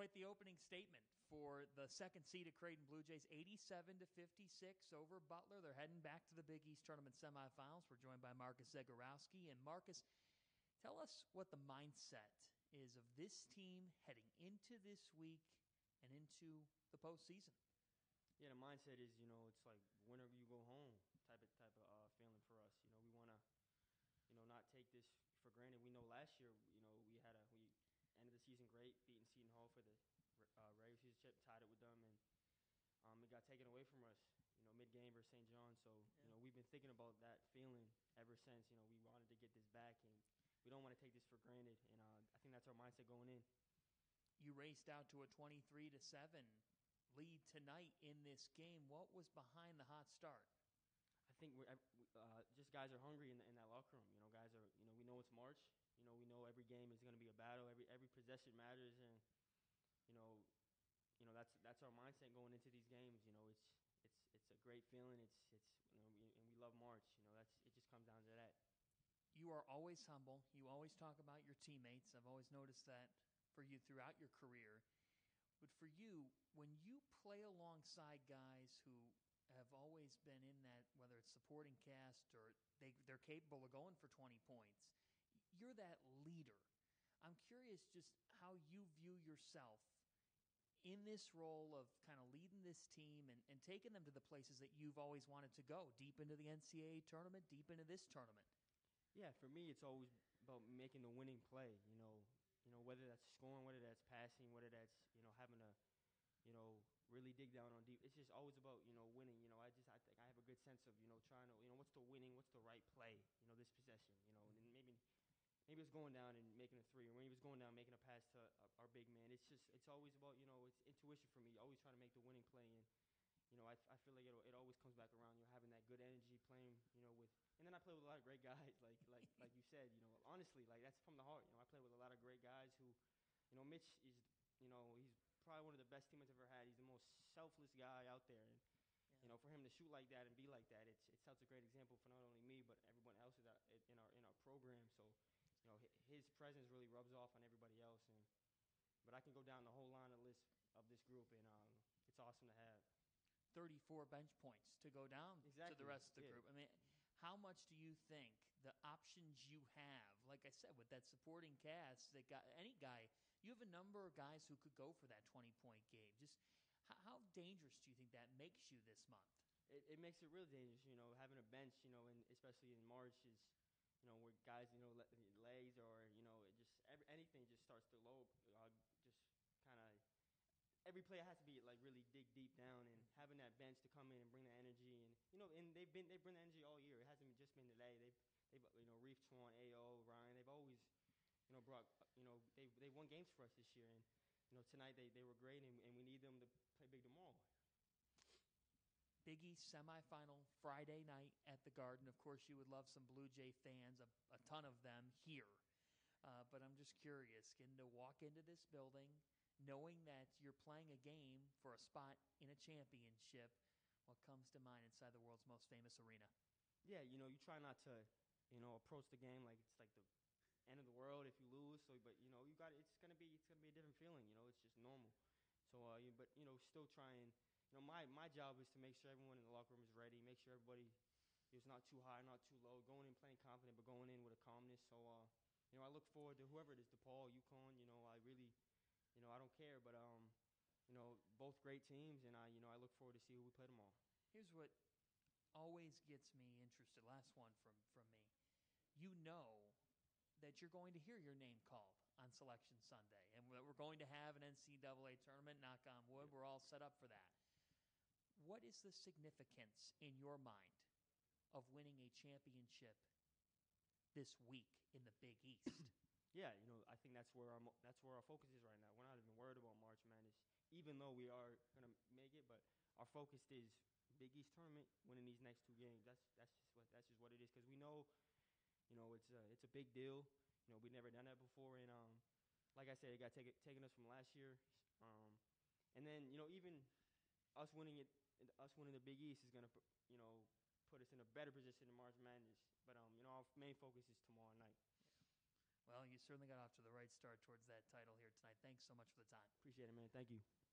write the opening statement for the second seed at Creighton Blue Jays, 87-56 over Butler. They're heading back to the Big East Tournament semifinals. We're joined by Marcus Zegarowski. And Marcus, tell us what the mindset is of this team heading into this week and into the postseason. Yeah, the mindset is, it's like whenever you go home type of feeling for us. We want to, not take this for granted. We know last year, we ended the season great, beating Seton Hall for the regular season chip, tied it with them, and it got taken away from us, mid-game versus St. John. So, we've been thinking about that feeling ever since. We wanted to get this back, and we don't want to take this for granted. And I think that's our mindset going in. You raced out to a 23-7 lead tonight in this game. What was behind the hot start? I think just guys are hungry in that locker room. Guys are, we know it's March. We know every game is going to be a battle. Every possession matters, and that's our mindset going into these games. It's a great feeling. And we love March. It just comes down to that. You are always humble. You always talk about your teammates. I've always noticed that for you throughout your career. But for you, when you play alongside guys who have always been in that, whether it's supporting cast or they're capable of going for 20 points, you're that leader. I'm curious just how you view yourself in this role of kind of leading this team and taking them to the places that you've always wanted to go, deep into the NCAA tournament, deep into this tournament. Yeah, for me, it's always about making the winning play, whether that's scoring, whether that's passing, whether that's, having to, really dig down on deep. It's just always about, winning. I think I have a good sense of, trying to, what's the right play, this possession, and maybe it's going down and making a three, or when he was going down, making a pass to our big man. It's always about, it's intuition for me, always trying to make the winning play. And, I feel like it always comes back around, having that good energy, playing, and then I play with a lot of great guys, like you said, honestly, that's from the heart. I play with a lot of great guys who, Mitch is, he's probably one of the best teammates I've ever had. He's the most selfless guy out there. And, for him to shoot like that and be like that, it sets a great example for not only me, but everyone else in our program. So, his presence really rubs off on everybody else. But I can go down the whole line of list of this group, and it's awesome to have. 34 bench points to go down to the rest of the group. I mean, how much do you think the options you have, like I said, with that supporting cast, that got any guy, you have a number of guys who could go for that 20-point game. Just how dangerous do you think that makes you this month? It makes it really dangerous, having a bench, and especially in March is, where guys, legs or, anything just starts to low, just kind of. Every player has to be really dig deep down, and having that bench to come in and bring the energy, and and they bring the energy all year. It hasn't just been today. They've Reef, Twan, AO, Ryan. They've always brought they won games for us this year, and tonight they were great, and we need them to play big tomorrow. Big East semifinal Friday night at the Garden. Of course, you would love some Blue Jay fans, a ton of them here. But I'm just curious, getting to walk into this building, knowing that you're playing a game for a spot in a championship, what comes to mind inside the world's most famous arena? Yeah, you try not to, approach the game like it's like the end of the world if you lose. So, but you got it's gonna be a different feeling. It's just normal. So, but still trying. My job is to make sure everyone in the locker room is ready. Make sure everybody is not too high, not too low. Going in playing confident, but going in with a calmness. So, I look forward to whoever it is, DePaul, UConn. I really. I don't care, but both great teams, and I look forward to see who we play tomorrow. Here's what always gets me interested. Last one from me. You know that you're going to hear your name called on Selection Sunday, and we're going to have an NCAA tournament. Knock on wood, Yeah. We're all set up for that. What is the significance in your mind of winning a championship this week in the Big East? Yeah, I think that's where our focus is right now. We're not even worried about March Madness, even though we are gonna make it. But our focus is Big East tournament, winning these next two games. That's just what it is, because we know, it's a big deal. We've never done that before, and like I said, it got taken us from last year, and then even us winning the Big East is gonna put us in a better position in March Madness. But our main focus is tomorrow night. Well, you certainly got off to the right start towards that title here tonight. Thanks so much for the time. Appreciate it, man. Thank you.